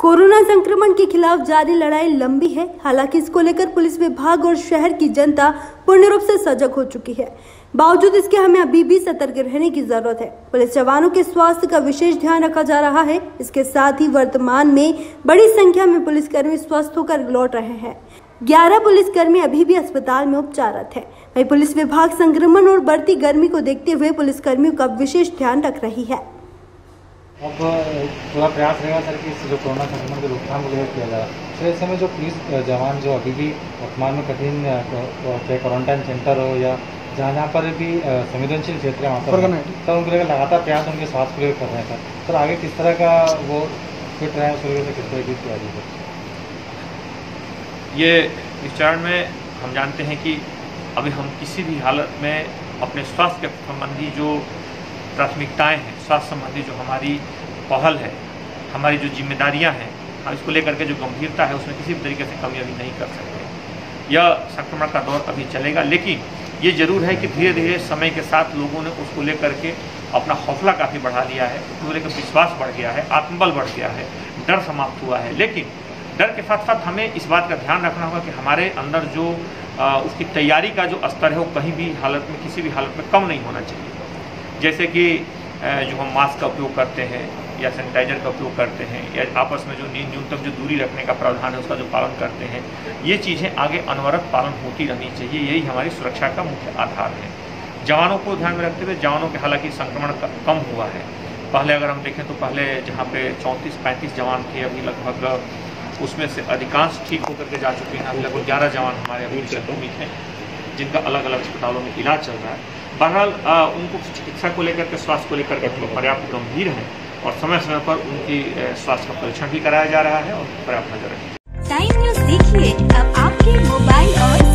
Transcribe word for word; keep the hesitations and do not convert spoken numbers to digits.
Corona संक्रमण के खिलाफ जारी लड़ाई लंबी है। हालांकि इसको लेकर पुलिस विभाग और शहर की जनता पूर्ण रूप से सजग हो चुकी है। बावजूद इसके हमें अभी भी सतर्क रहने की जरूरत है। पुलिस जवानों के स्वास्थ्य का विशेष ध्यान रखा जा रहा है। इसके साथ ही वर्तमान में बड़ी संख्या में पुलिसकर्मी स्वस्थ होकर लौट रहे हैं। ग्यारह पुलिसकर्मी अभी भी अस्पताल में उपचाररत है। वहीं पुलिस विभाग संक्रमण और बढ़ती गर्मी को देखते हुए पुलिसकर्मियों का विशेष ध्यान रख रही है। अब पूरा प्रयास रहेगा सर कि इस जो कोरोना संक्रमण की रोकथाम को लेकर किया जा रहा है। तो ऐसे में जो पुलिस जवान जो अभी भी वर्तमान में कठिन चाहे क्वारंटाइन सेंटर हो या जहाँ जहाँ पर भी संवेदनशील क्षेत्र है वहाँ पर तो उनको लेकर लगातार प्रयास उनके स्वास्थ्य को लेकर कर रहे हैं सर। सर आगे किस तरह का वो फिट रहे हैं उसको लेकर किस तरह की तैयारी है? ये इस चरण में हम जानते हैं कि अभी हम किसी भी हालत में अपने स्वास्थ्य के संबंधी जो प्राथमिकताएं हैं, स्वास्थ्य संबंधी जो हमारी पहल है, हमारी जो जिम्मेदारियां हैं, हम इसको लेकर के जो गंभीरता है उसमें किसी भी तरीके से कमी अभी नहीं कर सकते। यह संक्रमण का दौर अभी चलेगा, लेकिन ये जरूर है कि धीरे धीरे समय के साथ लोगों ने उसको लेकर के अपना हौसला काफ़ी बढ़ा लिया है, उसको लेकर विश्वास बढ़ गया है, आत्मबल बढ़ गया है, डर समाप्त हुआ है। लेकिन डर के साथ साथ हमें इस बात का ध्यान रखना होगा कि हमारे अंदर जो आ, उसकी तैयारी का जो स्तर है वो कहीं भी हालत में किसी भी हालत में कम नहीं होना चाहिए। जैसे कि जो हम मास्क का उपयोग करते हैं या सैनिटाइजर का उपयोग करते हैं या आपस में जो न्यूनतम जो दूरी रखने का प्रावधान है उसका जो पालन करते हैं, ये चीज़ें आगे अनवरत पालन होती रहनी चाहिए। यही हमारी सुरक्षा का मुख्य आधार है। जवानों को ध्यान में रखते हुए जवानों के हालांकि संक्रमण कम हुआ है। पहले अगर हम देखें तो पहले जहाँ पे चौंतीस पैंतीस जवान थे, अभी लगभग उसमें से अधिकांश ठीक होकर के जा चुके हैं। अभी लगभग ग्यारह जवान हमारे अभी संक्रमित हैं जिनका अलग अलग अस्पतालों में इलाज चल रहा है। बहरहाल उनको चिकित्सा को लेकर के स्वास्थ्य को लेकर के पर्याप्त गंभीर हैं और समय समय पर उनकी स्वास्थ्य का परीक्षण भी कराया जा रहा है और पर्याप्त नजर रखी। टाइम न्यूज़ देखिए अब आपके मोबाइल और